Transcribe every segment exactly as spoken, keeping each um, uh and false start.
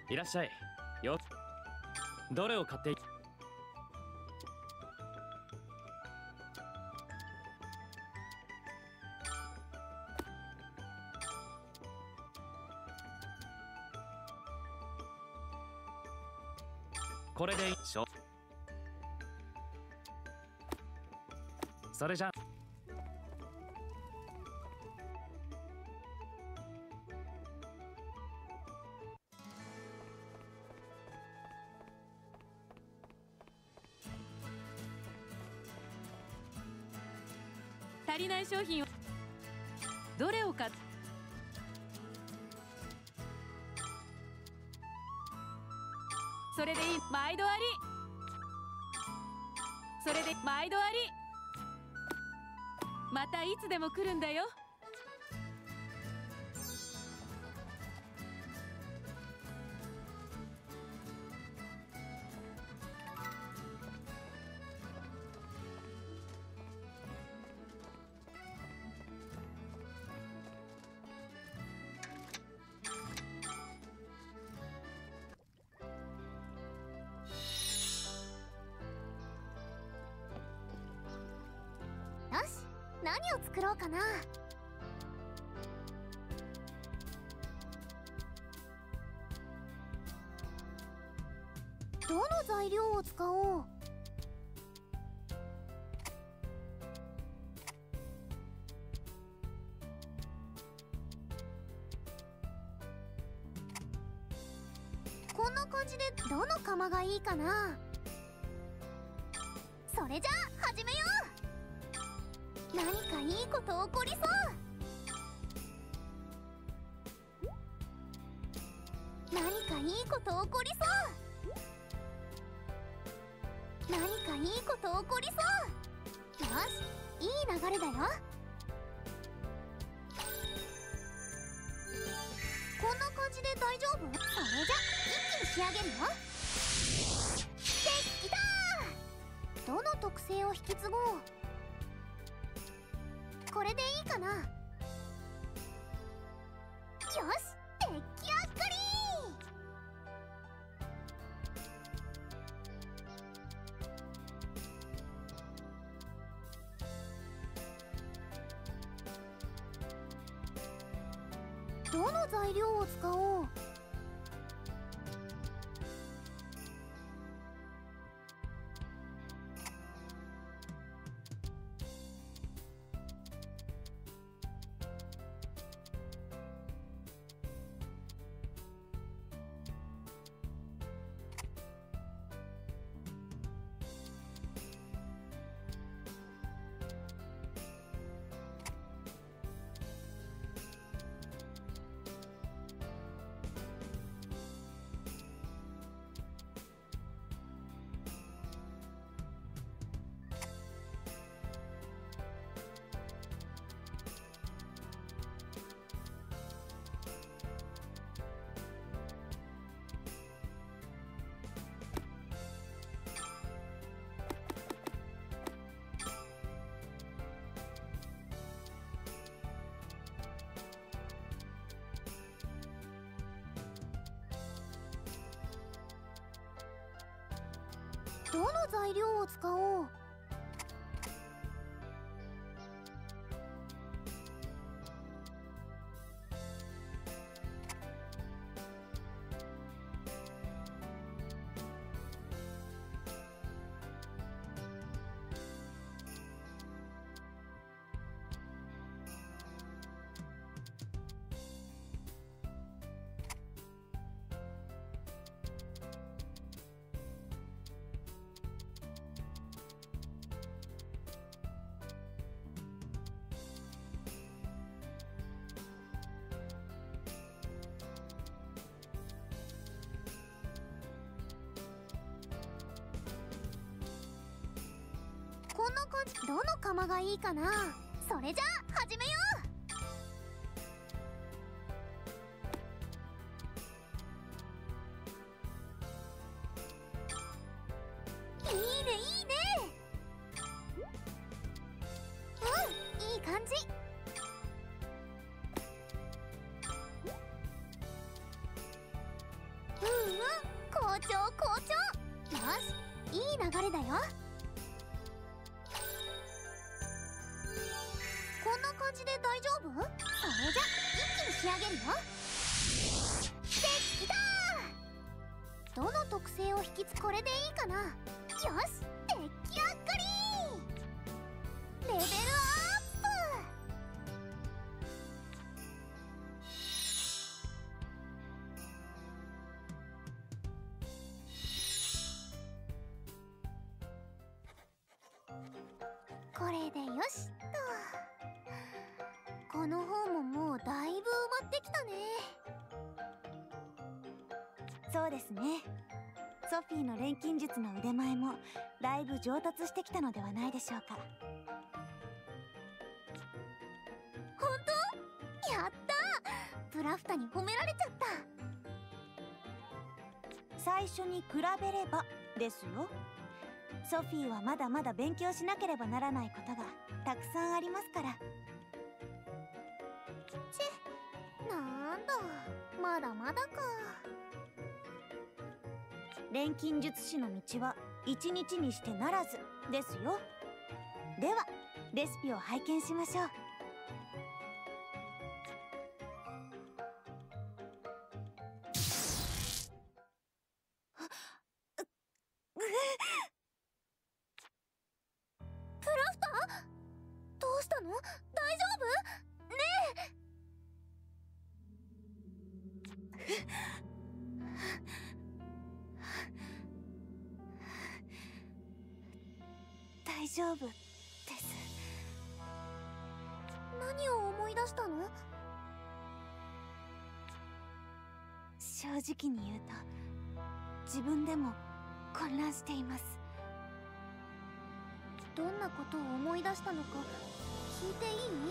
いらっしゃい。よ。どれを買ってい。これでいいしょ。それじゃ。 足りない商品をどれを買っ。それでいい。毎度あり。それで毎度あり。またいつでも来るんだよ。 何を作ろうかな。どの材料を使おう。こんな感じでどの釜がいいかな。それじゃあ始めよう。何かいいこと起こりそう。何かいいこと起こりそう。何かいいこと起こりそう。よし、いい流れだよ。こんな感じで大丈夫？それじゃ一気に仕上げるよ。できた！どの特性を引き継ごう。これでいいかな。よし、出来上がり。どの材料を使おう。どの材料を使おう。こんな感じ。どの釜がいいかな。それじゃあ始めよう。いいねいいね。うん、いい感じ。うん調好調。よし、いい流れだよ。こんな感じで大丈夫？それじゃ一気に仕上げるよ。できたー。どの特性を引きつこれでいいかな。よし、出来上がり。レベルアップ。これでよしっと。この方ももうだいぶ埋まってきたね。 そうですね。ソフィーの錬金術の腕前もだいぶ上達してきたのではないでしょうか。 本当？やったー。プラフタに褒められちゃった。 最初に比べればですよ。ソフィーはまだまだ勉強しなければならないことがたくさんありますから。 ちなんだ、まだまだか。 錬金術師の道は一日にしてならずですよ。ではレシピを拝見しましょう。 プラフター？どうしたの？大丈夫？ね大丈夫です。 何を思い出したの？ 正直に言うと自分でも混乱しています。 どんなことを思い出したのか聞いていい？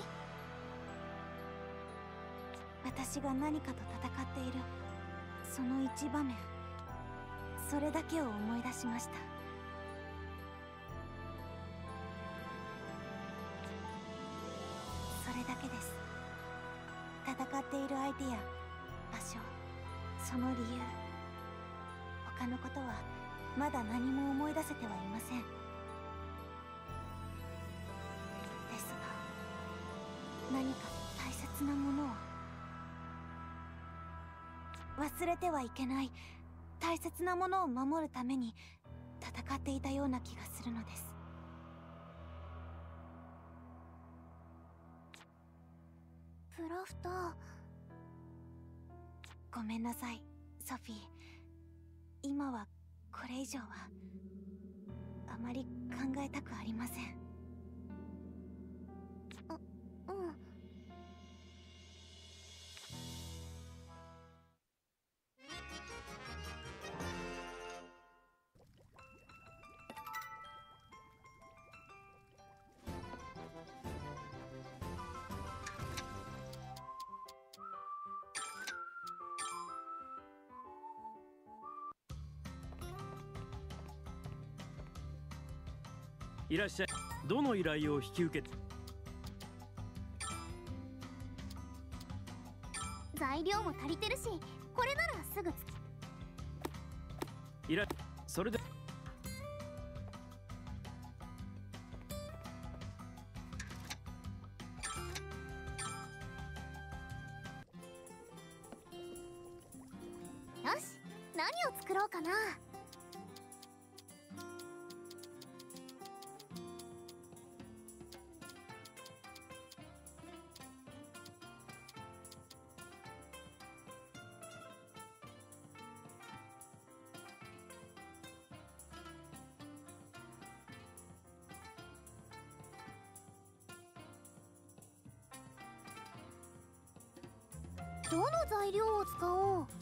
私が何かと戦っているその一場面、それだけを思い出しました。それだけです。戦っている相手や場所、その理由、他のことはまだ何も思い出せてはいません。ですが何か大切なものを、忘れてはいけない大切なものを守るために戦っていたような気がするのです。 プラフター。 ごめんなさいソフィー。今はこれ以上はあまり考えたくありません。 うん。 いらっしゃい。どの依頼を引き受けて？ 材料も足りてるし、これならすぐついらそれでよし、何を作ろうかな。どの材料を使おう？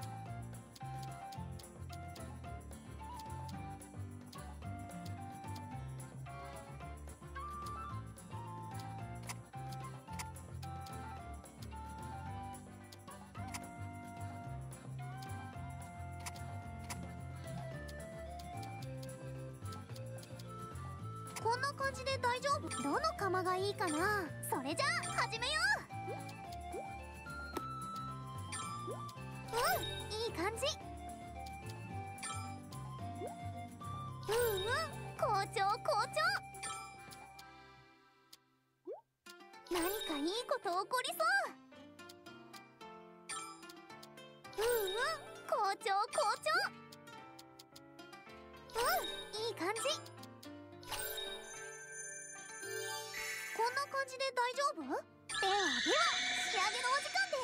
こんな感じで大丈夫？どの釜がいいかな。それじゃあ始めよう。うん、いい感じ。 うんうん好調好調。何かいいこと起こりそう。うんうん好調好調。うんいい感じ。こんな感じで大丈夫？ではでは仕上げのお時間です。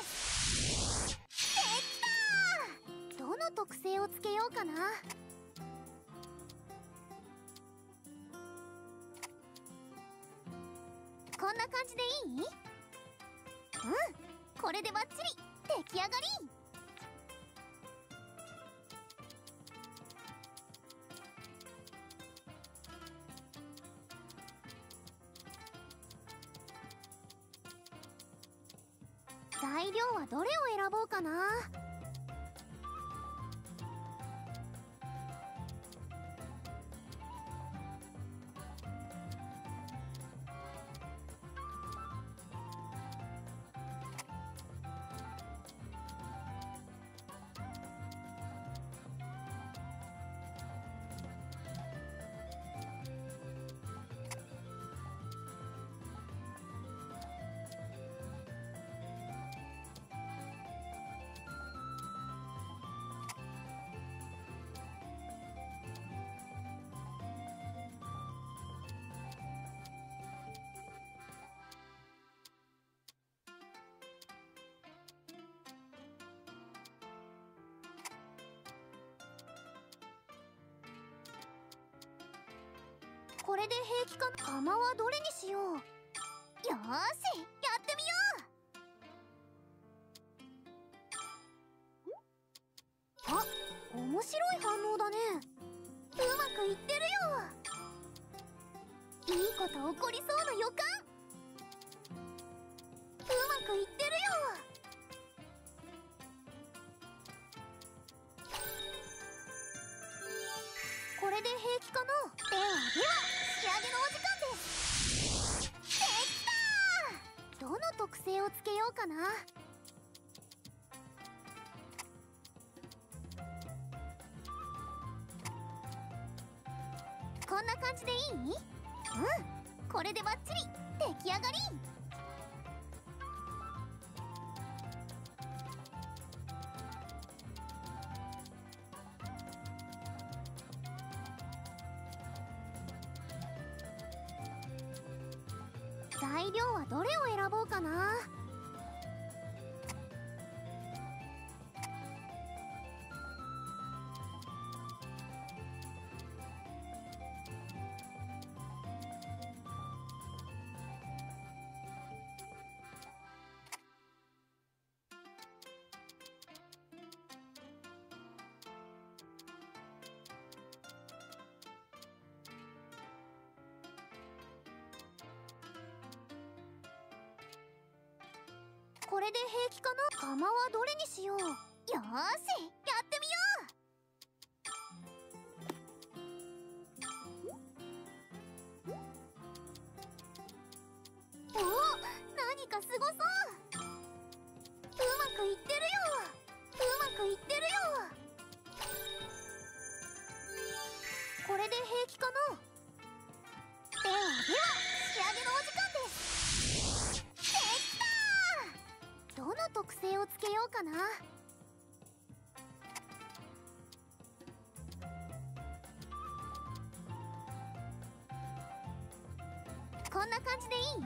できたー。どの特性をつけようかな。こんな感じでいい？うんこれでバッチリ出来上がり。材料はどれを選ぼうかな。これで平気かな。釜はどれにしよう。よーしやってみよう。あ、面白い反応だね。うまくいってるよ。いいこと起こりそうな予感。うまくいってるよ。これで平気かな。ではでは仕上げのお時間です。できたー。どの特性をつけようかな。こんな感じでいい？うんこれでバッチリ出来上がり。材料はどれを選ぼうかな。これで平気かな。釜はどれにしよう。よーしやってみよう。おお何かすごそう。うまくいってるよ。うまくいってるよ。これで平気かな。ではでは仕上げのお時間です。どの特性をつけようかな。こんな感じでいい？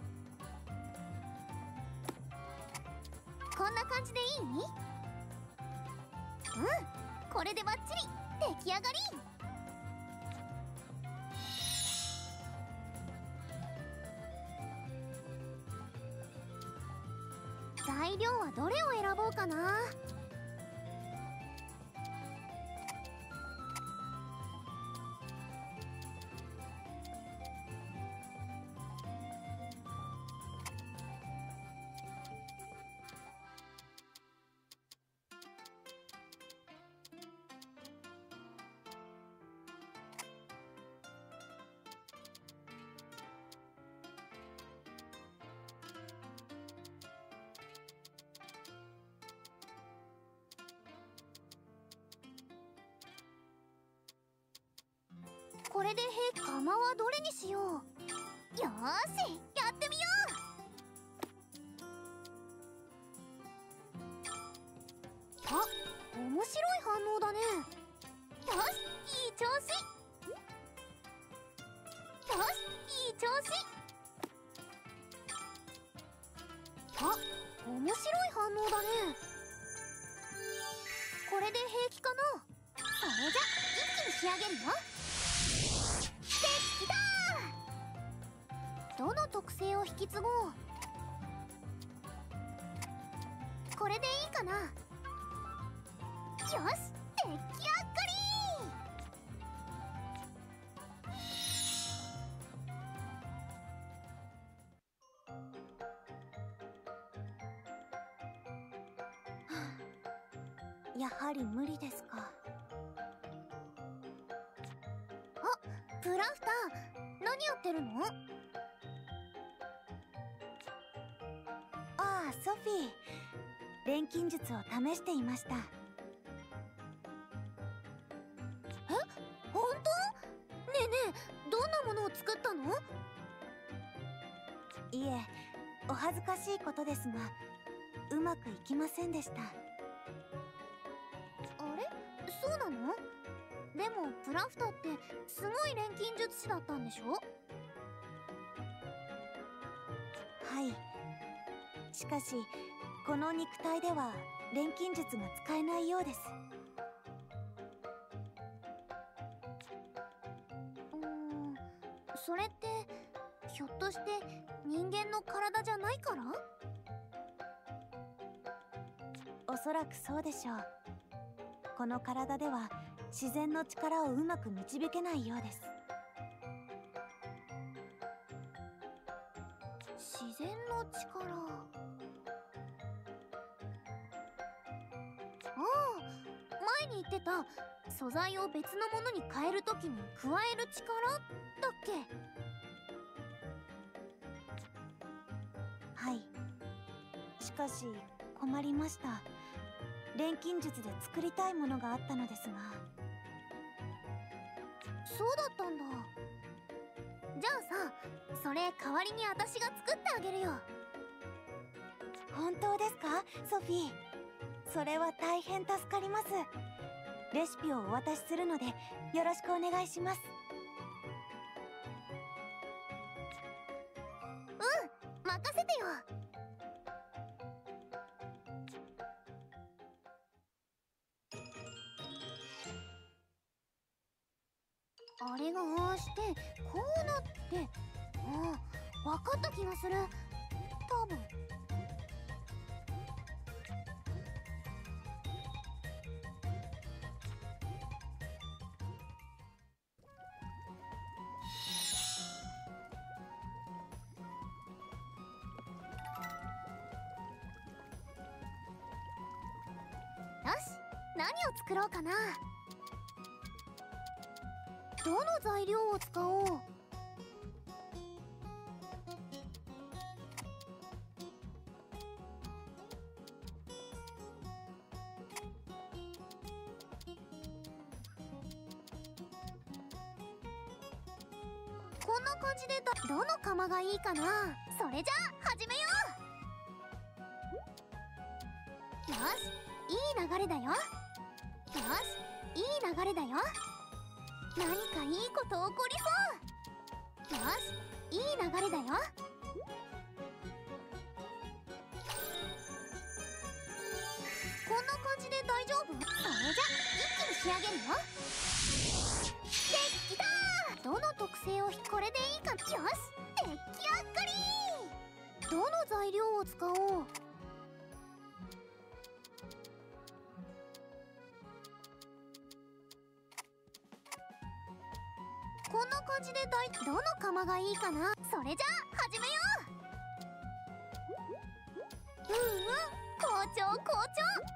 こんな感じでいい？うんこれでバッチリ出来上がり。材料はどれを選ぼうかな。 これで平釜はどれにしよう。よーし、やってみよう。あ、面白い反応だね。よし、いい調子。よし、いい調子。あ、面白い反応だね。これで平気かな。それじゃ一気に仕上げるよ。できたー。どの特性を引き継ごう。これでいいかな。よし、出来上がり。 やはり無理ですか。 あ、プラフター、何やってるの？ ああ、ソフィー、錬金術を試していました。 え、本当？ねえねえ、どんなものを作ったの？ いえ、お恥ずかしいことですが、うまくいきませんでした。 あれ？そうなの？でもプラフタってすごい錬金術師だったんでしょ？ はい。しかし、この肉体では錬金術が使えないようです。 うーん、それってひょっとして人間の体じゃないから？ おそらくそうでしょう。この体では自然の力をうまく導けないようです。 自然の力。ああ、前に言ってた素材を別のものに変えるときに加える力だっけ？ はい。しかし困りました。錬金術で作りたいものがあったのですが。 そうだったんだ。じゃあさ、それ代わりに私が作ってあげるよ。 本当ですか、ソフィー。それは大変助かります。レシピをお渡しするのでよろしくお願いします。 うん、任せてよ。あれがああしてこうなって、ああ、分かった気がする。多分。よし、何を作ろうかな。どの材料を使おう。こんな感じでだ、どの釜がいいかな。それじゃあ始めよう。よし、いい流れだよ。よし、いい流れだよ。何かいいこと起こりそう。よし、いい流れだよ。こんな感じで大丈夫？それじゃ一気に仕上げるよ。できたー。どの特性をこれでいいか。よし、出来上がり。どの材料を使おう。こんな感じで大どの釜がいいかな。それじゃあ始めよう。うんうん、好調好調。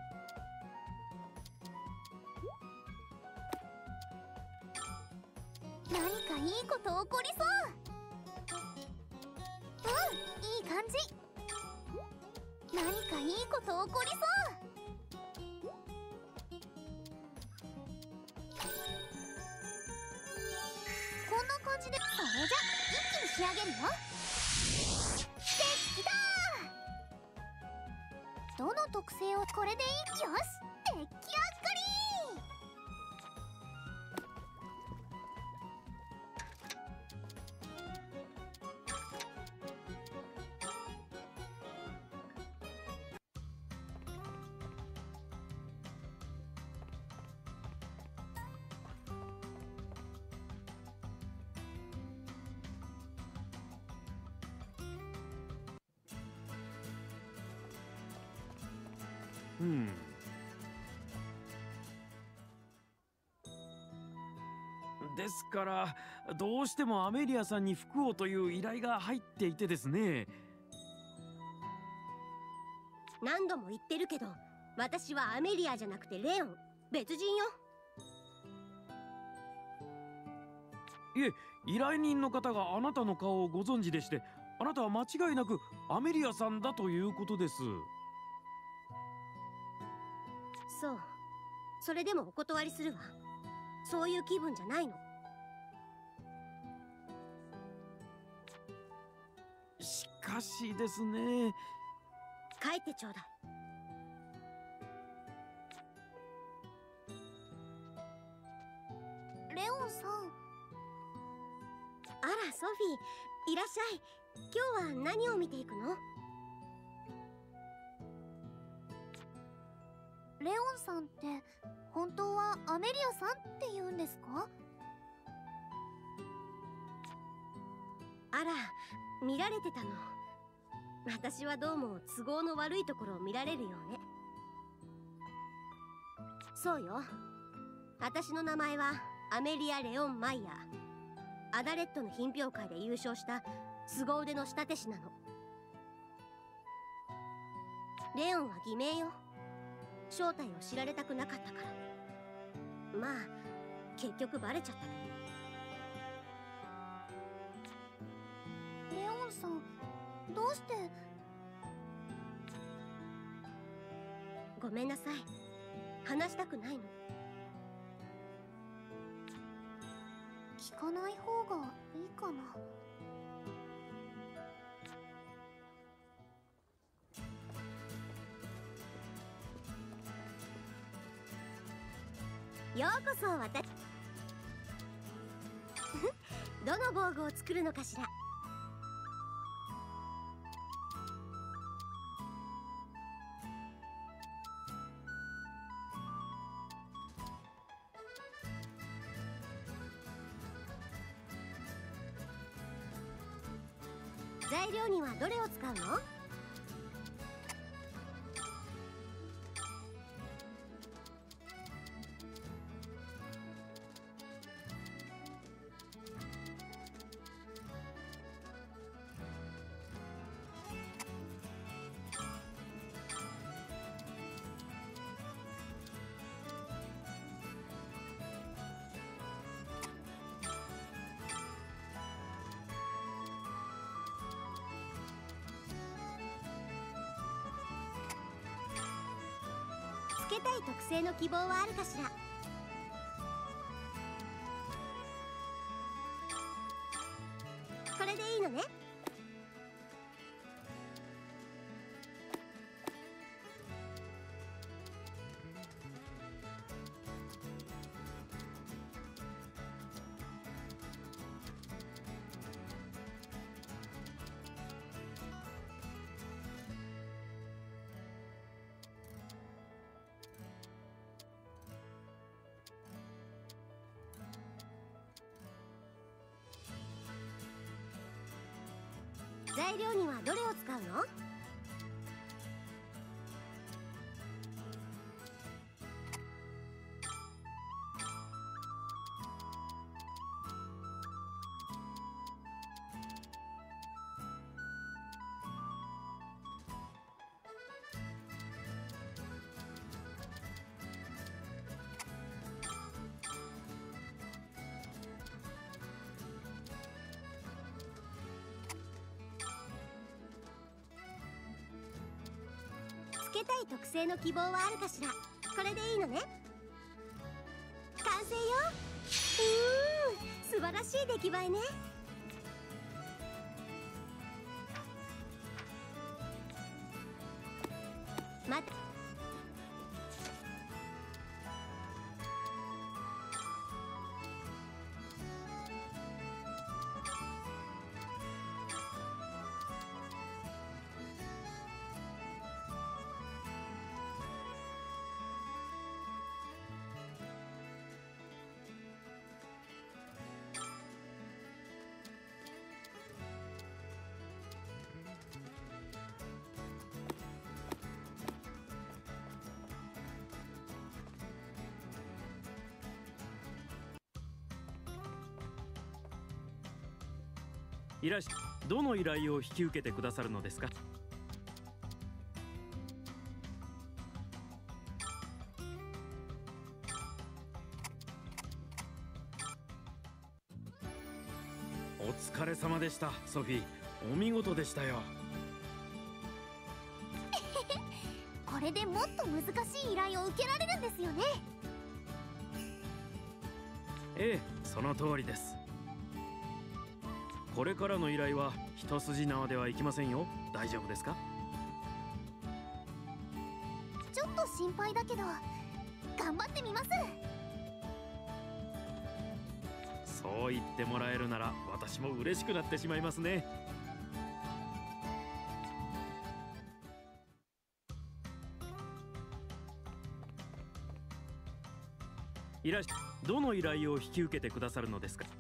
何かいいこと起こりそう。うん、いい感じ。何かいいこと起こりそう。 じで、それじゃ一気に仕上げるよ。できたー。どの特性をこれでいい？よし、出来上がり。 うんですからどうしてもアメリアさんに服をという依頼が入っていてですね。 何度も言ってるけど、私はアメリアじゃなくてレオン、別人よ。 いえ、依頼人の方があなたの顔をご存知でして、あなたは間違いなくアメリアさんだということです。 そう、それでもお断りするわ。そういう気分じゃないの。 しかしですね。 帰ってちょうだい。 レオンさん。 あらソフィー、いらっしゃい。今日は何を見ていくの？ レオンさんって本当はアメリアさんって言うんですか？ あら、見られてたの。私はどうも都合の悪いところを見られるようね。そうよ、私の名前はアメリア・レオン・マイヤー。アダレットの品評会で優勝した凄腕の仕立て師なの。レオンは偽名よ。正体を知られたくなかったから。まあ結局バレちゃったけど。レオンさん、どうして？ ごめんなさい、話したくないの。 聞かない方がいいかな。 ようこそ私どの防具を作るのかしら。材料にはどれを使うの？つけたい特性の希望はあるかしら。これでいいのね。材料にはどれを使うの？つけたい特性の希望はあるかしら。これでいいのね。完成よ。うーん、 素晴らしい出来栄えね。待って。 いらっしゃい。どの依頼を引き受けてくださるのですか？お疲れ様でした、ソフィー。お見事でしたよ。 これでもっと難しい依頼を受けられるんですよね。 ええ、その通りです。これからの依頼は一筋縄ではいきませんよ。大丈夫ですか？ ちょっと心配だけど頑張ってみます。 そう言ってもらえるなら私も嬉しくなってしまいますね。いらっしゃい。どの依頼を引き受けてくださるのですか？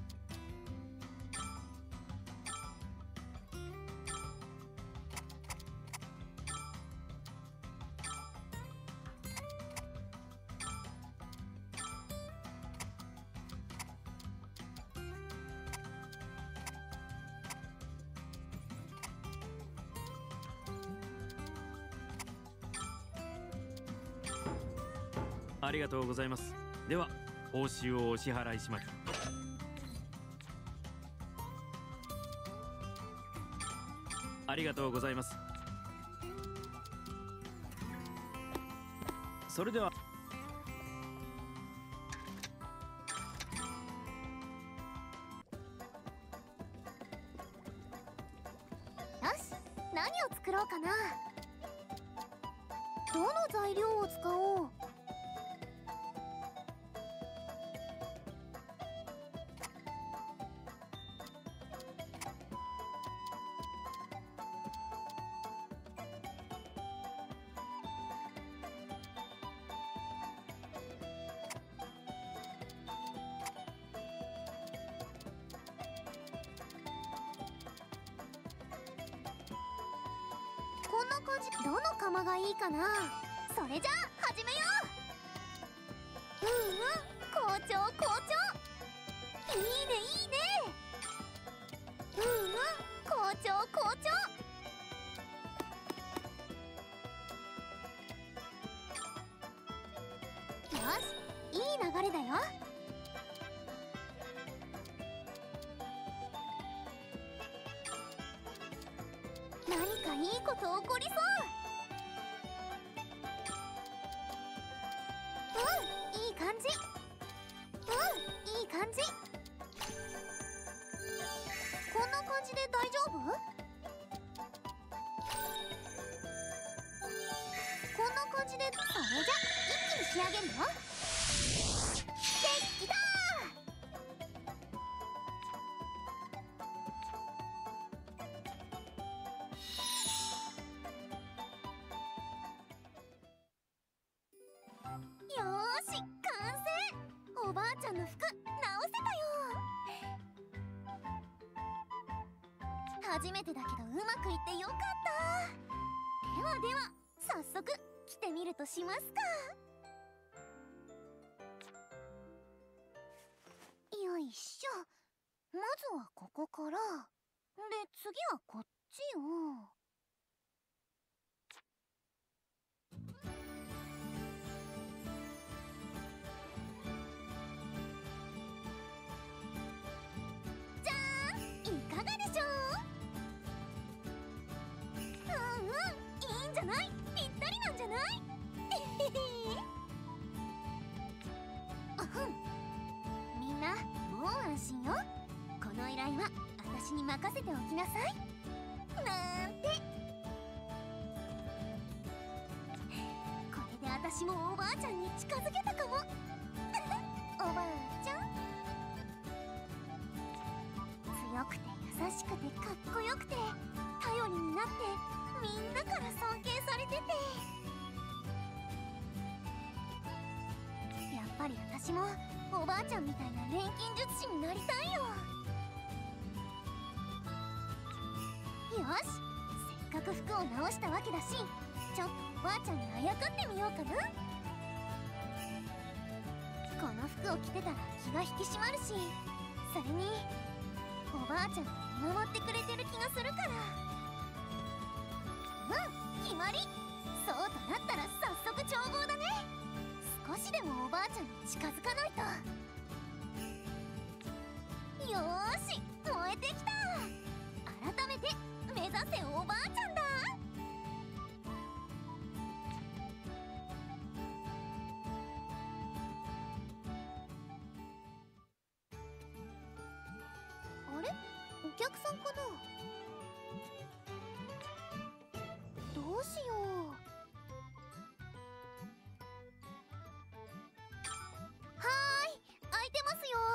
ありがとうございます。では報酬をお支払いします。ありがとうございます。それではよし、何を作ろうかな。どの材料を使おう。こんな感じ。どの釜がいいかな。それじゃあ始めよう。うんうん、好調好調。いいねいいね。うんうん、好調好調。よし、いい流れだよ。何かいいこと起こりそう。うん、いい感じ。うん、いい感じ。こんな感じで大丈夫？こんな感じで。それじゃ一気に仕上げるよ。できたー。よーし、完成。おばあちゃんの服直せたよ。初めてだけどうまくいってよかった。ではでは早速着てみるとしますか。よいしょ。まずはここからで、次はこっちを。いかがでしょう。うんうん、いいんじゃない。ぴったりなんじゃない。あふん。みんなもう安任せておきなさいなんて。これで私もおばあちゃんに近づけたかもおばあちゃん、強くて優しくてかっこよくて頼りになってみんなから尊敬されてて、やっぱり私もおばあちゃんみたいな錬金術師になりたいよ。よし、せっかく服を直したわけだし、ちょっとおばあちゃんにあやかってみようかな。この服を着てたら気が引き締まるし、それにおばあちゃんが見守ってくれてる気がするから。うん、決まり。そうとなったら早速調合だね。少しでもおばあちゃんに近づかないと。よーし、燃えてきた。改めて目指せおばあちゃんだ。あれ、お客さんかな。どうしよう。はーい、空いてますよ。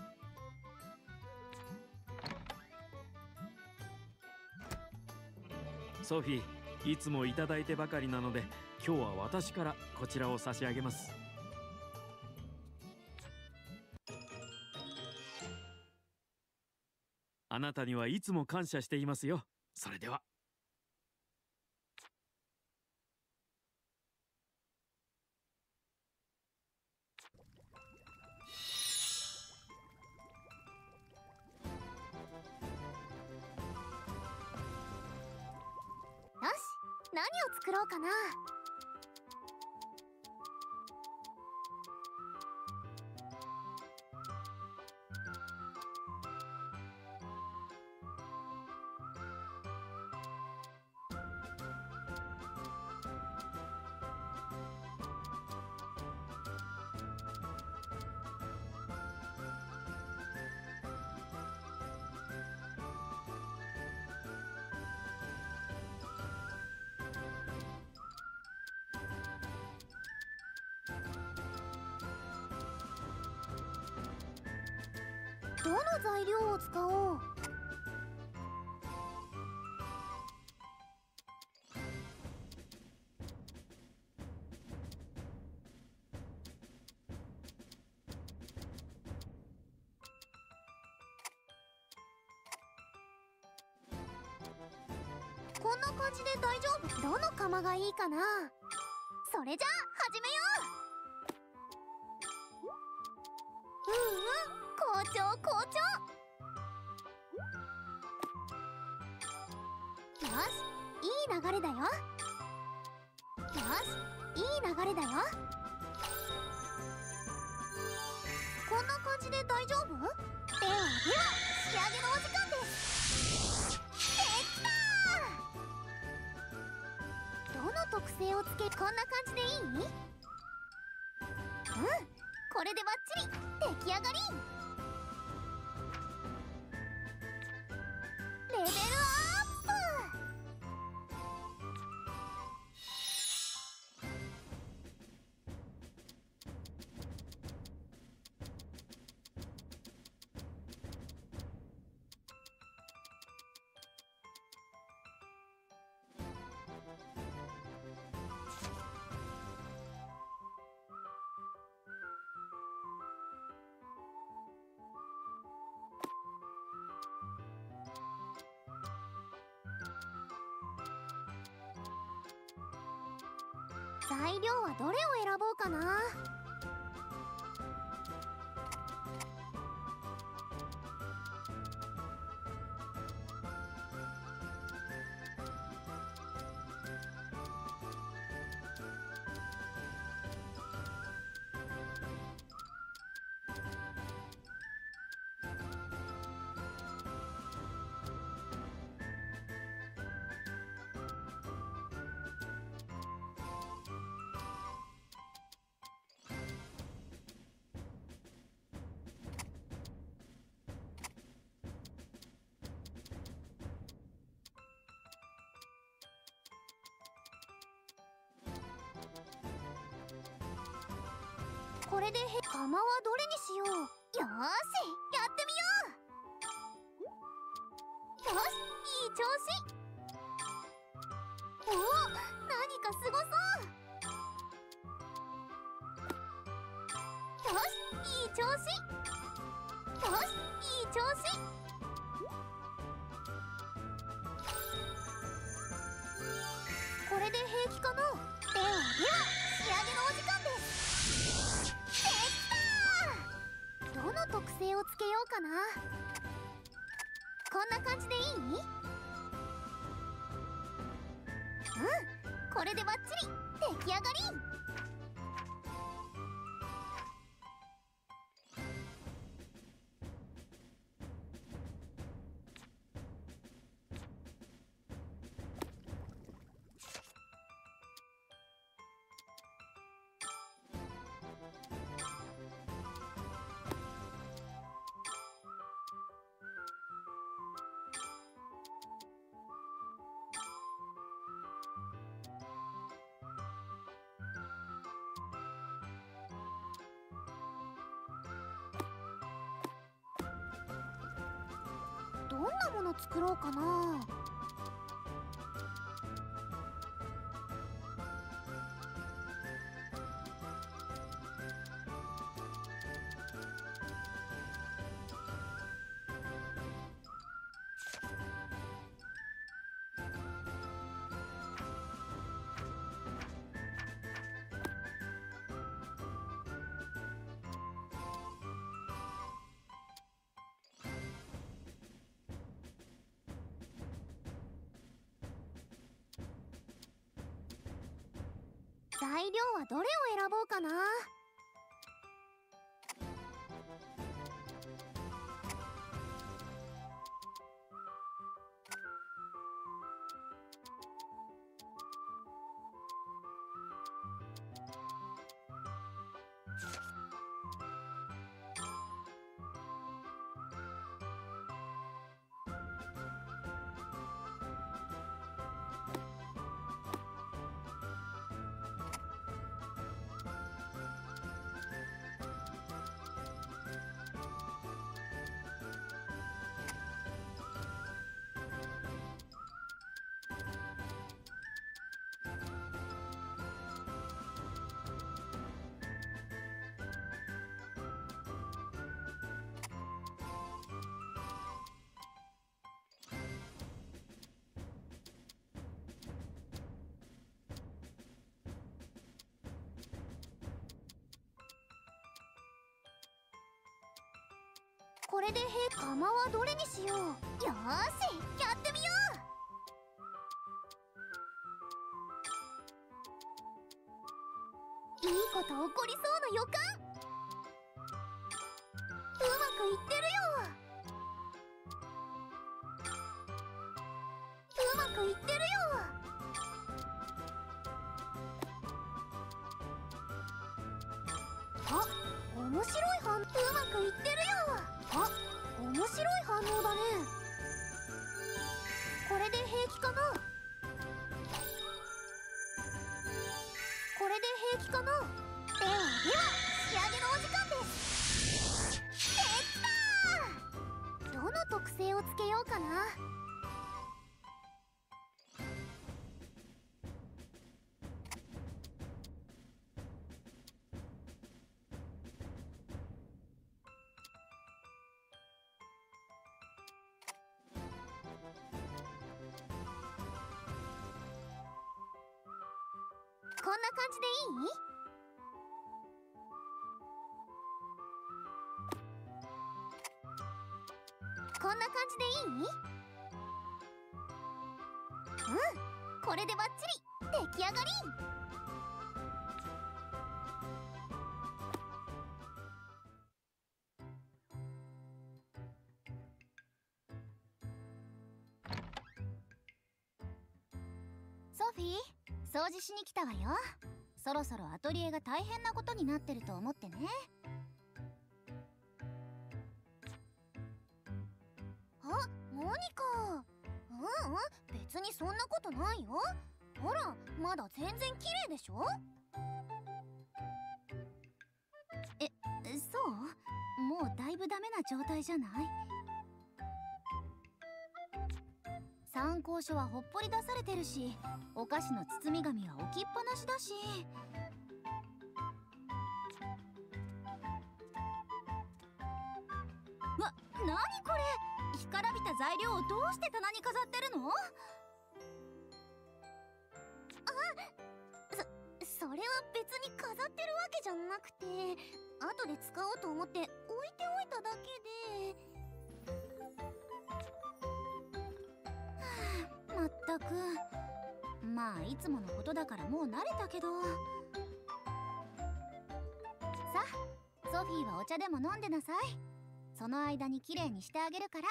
ソフィー、いつもいただいてばかりなので今日は私からこちらを差し上げます。あなたにはいつも感謝していますよ。それでは。 よし、何を作ろうかな。どの材料を使おう。こんな感じで大丈夫。どの釜がいいかな。それじゃあ始めよう。うんうん、好調好調。よし、いい流れだよ。よし、いい流れだよ。こんな感じで大丈夫？ではでは、仕上げのお時間です。できた！どの特性をつけ、こんな感じでいい？うん、これでバッチリ出来上がり。レベルアップ。材料はどれを選ぼうかな。 れでへ釜はどれにしよう。よーし、やってみよう。よし、いい調子。おお、何かすごそう。よし、いい調子。よし、いい調子。これで平気かな。ではでは、仕上げのお時間です。できたー。どの特性をつけようかな。こんな感じでいい？うん、これでバッチリ出来上がり。どんなもの作ろうかな。材料はどれを選ぼうかな。これでへ釜はどれにしよう。よーし、やってみよう。いいこと起こりそうな予感。うまくいってるよ。うまくいってるよ。あ、面白い反応。うまくいってるよ。あ、面白い反応だね。これで平気かな。これで平気かな。ではでは、仕上げのお時間です。できたー。どの特性をつけようかな。こんな感じでいい？こんな感じでいい？うん、これでバッチリ出来上がり。ソフィー、掃除しに来たわよ。そろそろアトリエが大変なことになってると思ってね。あ、モニカ。うんうん、別にそんなことないよ。ほら、まだ全然綺麗でしょ。 え、そう？もうだいぶダメな状態じゃない？参考書はほっぽり出されてるし、お菓子の包み紙は置きっぱなしだし。わ、なにこれ！干からびた材料をどうして棚に飾ってるの？それは別に飾ってるわけじゃなくて、後で使おうと思って置いておいただけで。はあ、まったく。まあいつものことだからもう慣れたけど。さあ、ソフィーはお茶でも飲んでなさい。その間にきれいにしてあげるから。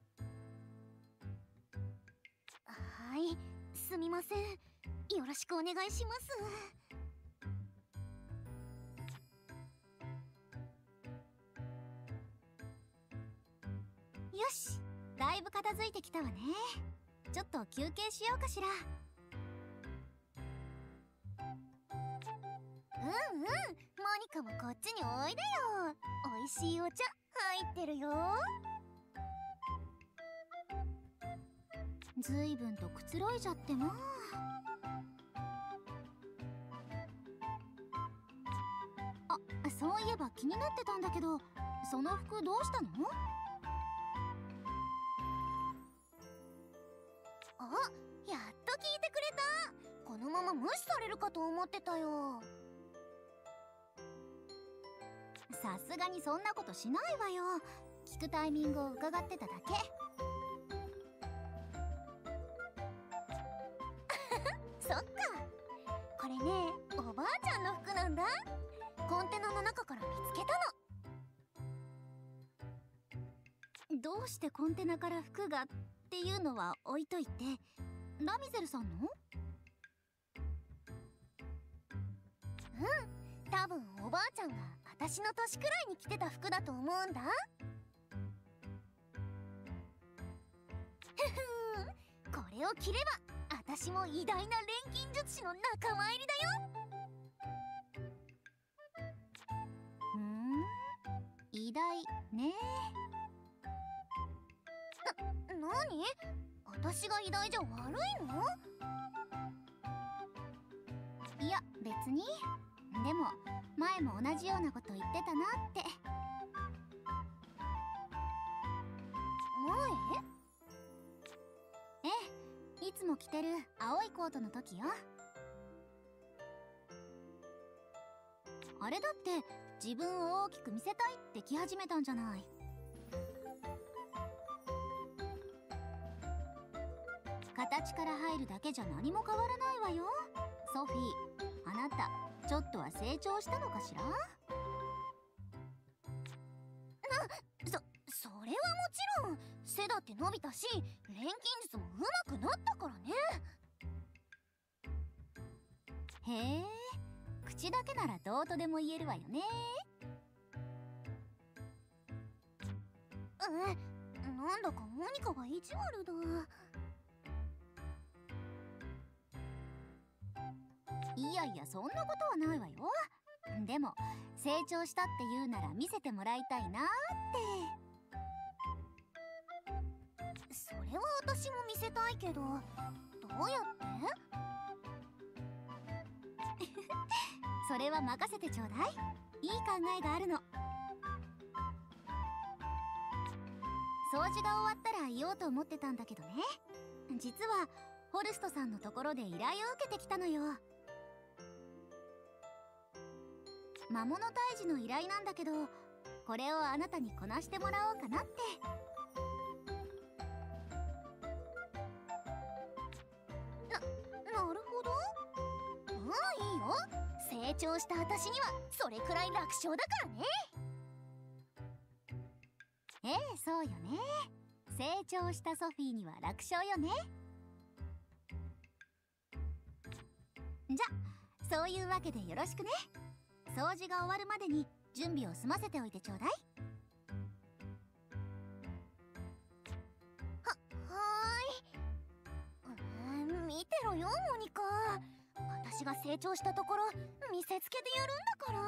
はい、すみません。よろしくお願いします。よし、だいぶ片付いてきたわね。ちょっと休憩しようかしら。うんうん、モニカもこっちにおいでよ。おいしいお茶入ってるよ。ずいぶんとくつろいじゃっても。あ、そういえば気になってたんだけど、その服どうしたの？あ、やっと聞いてくれた。このまま無視されるかと思ってたよ。さすがにそんなことしないわよ。聞くタイミングを伺ってただけ。そっか。これね、おばあちゃんの服なんだ。コンテナの中から見つけたの。どうしてコンテナから服がっていうのは置いといて、ラミゼルさんの？うん、多分おばあちゃんが私の年くらいに着てた服だと思うんだ。ふふん、これを着れば私も偉大な錬金術師の仲間入りだよ。ふん、偉大ね。な、なに？私が偉大じゃ悪いの？いや、別に。でも前も同じようなこと言ってたなって。前？ええ、いつも着てる青いコートの時よ。あれだって自分を大きく見せたいって着始めたんじゃない。形から入るだけじゃ何も変わらないわよ。ソフィー、あなたちょっとは成長したのかしら？な、そ、それはもちろん。背だって伸びたし、錬金術も上手くなったからね。へえ、口だけならどうとでも言えるわよね。え、なんだかモニカが意地悪だ。いやいや、そんなことはないわよ。でも成長したって言うなら見せてもらいたいなーって。それは私も見せたいけど、どうやって？それは任せてちょうだい。いい考えがあるの。掃除が終わったら言おうと思ってたんだけどね。実はホルストさんのところで依頼を受けてきたのよ。魔物退治の依頼なんだけど、これをあなたにこなしてもらおうかなって。な、なるほど。うん、いいよ。成長した私にはそれくらい楽勝だからね。ええ、そうよね。成長したソフィーには楽勝よね。じゃ、そういうわけでよろしくね。掃除が終わるまでに準備を済ませておいてちょうだい。は、はーい。うーん、見てろよモニカ。私が成長したところ見せつけてやるんだから。